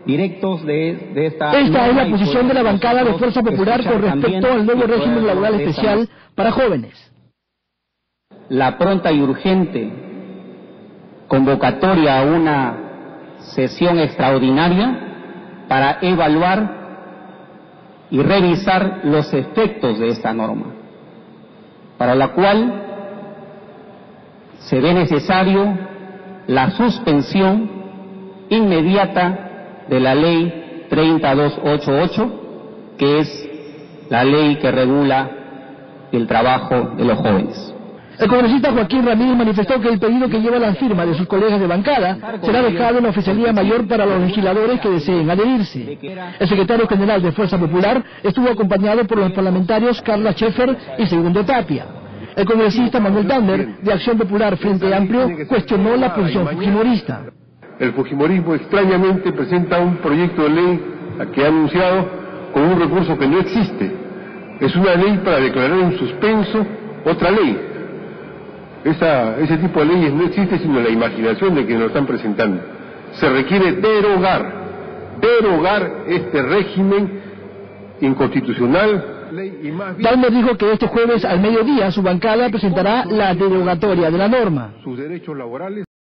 directos de esta... Esta es la posición de la bancada de Fuerza Popular con respecto al nuevo régimen laboral especial para jóvenes. La pronta y urgente convocatoria a una sesión extraordinaria para evaluar y revisar los efectos de esta norma, para la cual se ve necesario la suspensión inmediata de la ley 30288, que es la ley que regula el trabajo de los jóvenes. El congresista Joaquín Ramírez manifestó que el pedido que lleva la firma de sus colegas de bancada será dejado en la Oficialía Mayor para los legisladores que deseen adherirse. El secretario general de Fuerza Popular estuvo acompañado por los parlamentarios Carla Scheffer y Segundo Tapia. El congresista Manuel Tander, de Acción Popular Frente Amplio, cuestionó la posición fujimorista. El fujimorismo extrañamente presenta un proyecto de ley que ha anunciado con un recurso que no existe. Es una ley para declarar en suspenso otra ley. Ese tipo de leyes no existe sino en la imaginación de quienes lo están presentando. Se requiere derogar este régimen inconstitucional. Tander dijo que este jueves al mediodía su bancada presentará la derogatoria de la norma. Sus derechos laborales